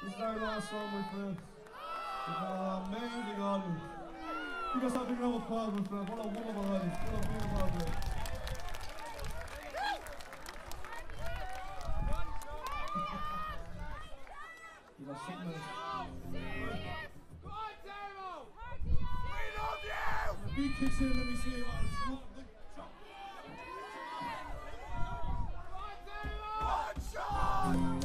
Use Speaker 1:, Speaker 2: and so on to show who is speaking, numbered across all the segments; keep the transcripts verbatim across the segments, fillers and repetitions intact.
Speaker 1: This is our last song, my friends. We've had an amazing audience. You guys have to get on with applause, my friends. What a wonderful audience. What a beautiful audience. You got something else. The beat kicks in, let me see you. One shot!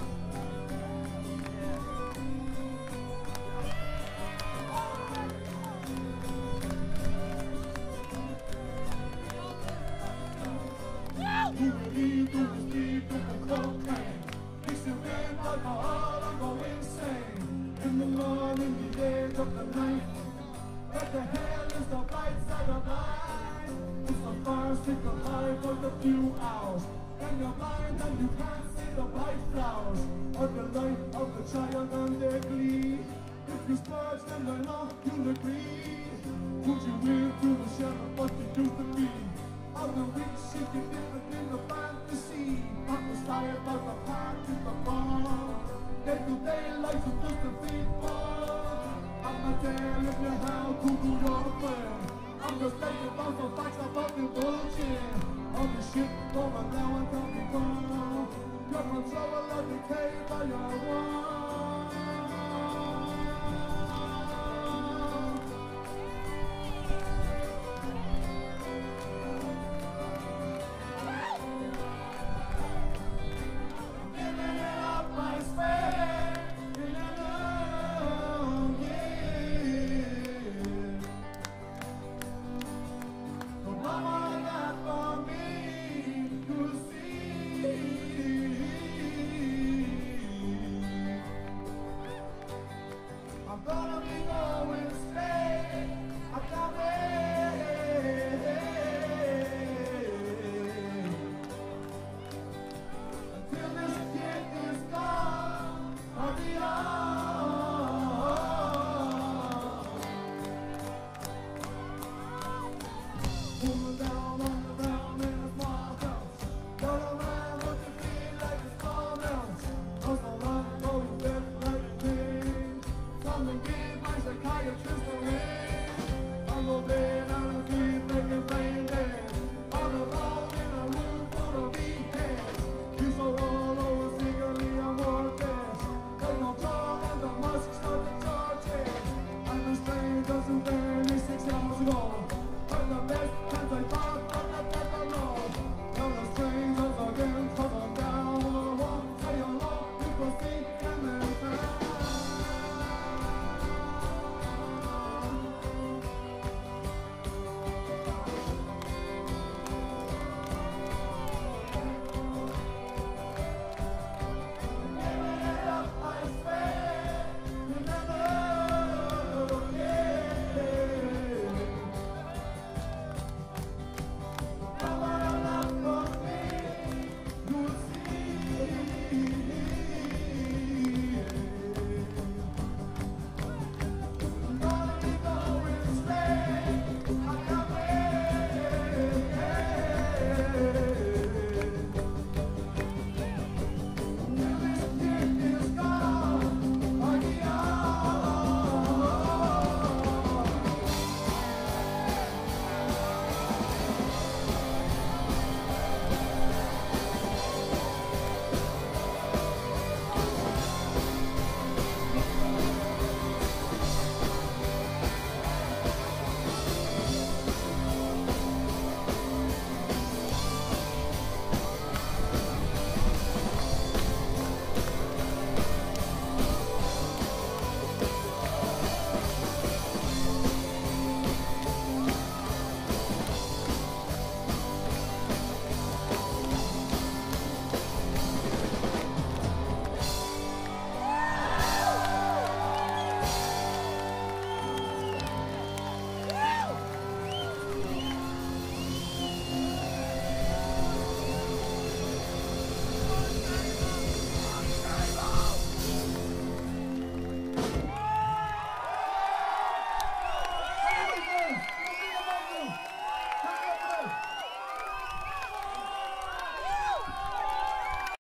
Speaker 1: You believe you can speed with the cocaine. Mixing with alcohol, I'm going insane. In the morning, the edge of the night. What the hell is the bright side of life? It's the first thing of life for the few hours. And you're blind and you can't see the bright flowers or the light of the child and their glee. If you splurge, then I know you'll agree. Would you live through the shadow of what you used to be? All the weak shit you different in the fantasy. Not the style about the path to the ball. Day-to-day life is just a big ball. I'm not telling you how to do your thing. I'm just taking about some facts about the bullshit. All the shit going down and coming down. You're controlled like the cave by your